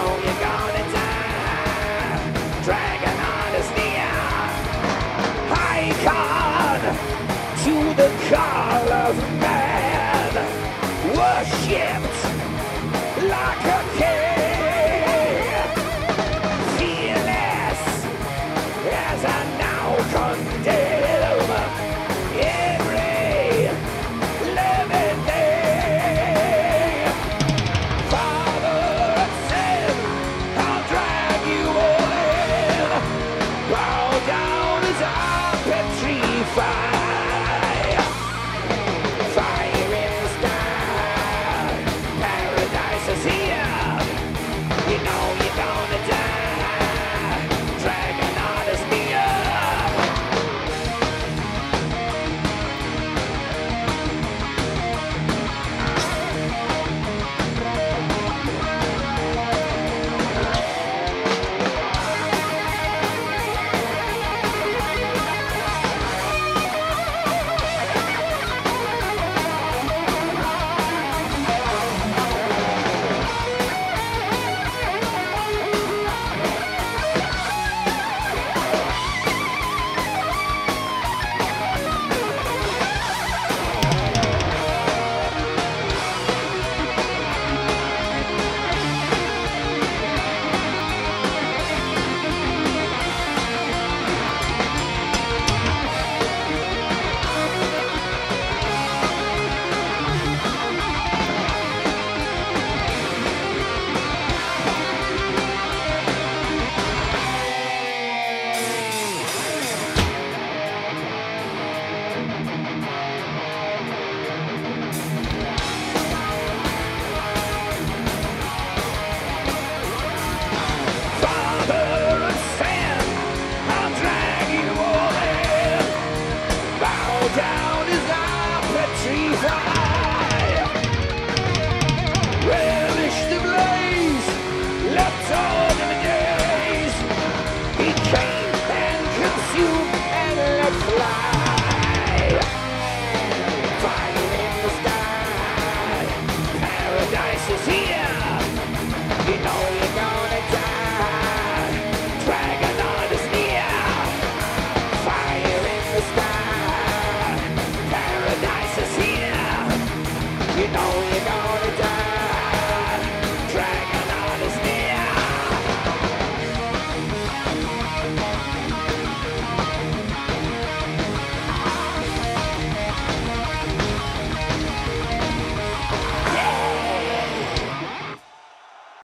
know you're gonna die. Dragon on his near. Icon to the call of man. Worshipped like a king. Fearless as I now condemn every living thing. Father of sin, I'll drag you all in. Bow down as I petrify. Fire in the sky, paradise is here. You know